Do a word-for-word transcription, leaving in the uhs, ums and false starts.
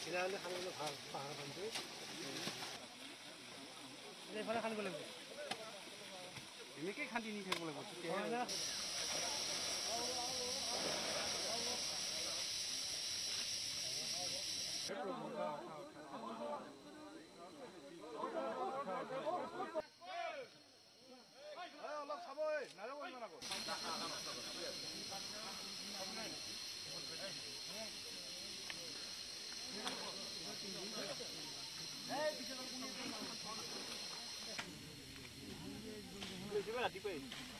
তেতিয়াহ'লে খানিবলৈ ভাল পাহাৰ পানীটো এইফালে খানিব লাগিব এনেকৈ খান্দি নি থাকিব লাগিব তেতিয়াহে অলপ চাব নাযাব ইমান আকৌ ৰাতিপুৱাই